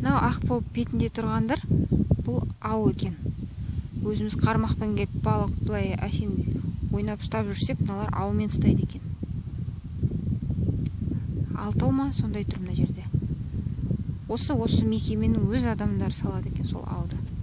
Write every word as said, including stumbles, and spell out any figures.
Мынау ақ болып бетінде тұрғандар бұл ау екен. Өзіміз қармақпен келіп балық былай әшейін ойнап ұстап жүрсек, мыналар аумен ұстайды екен. Алтау ма сондай тұр мына жерде. Осы осы мекеменің өз адамдары салады екен сол ауды.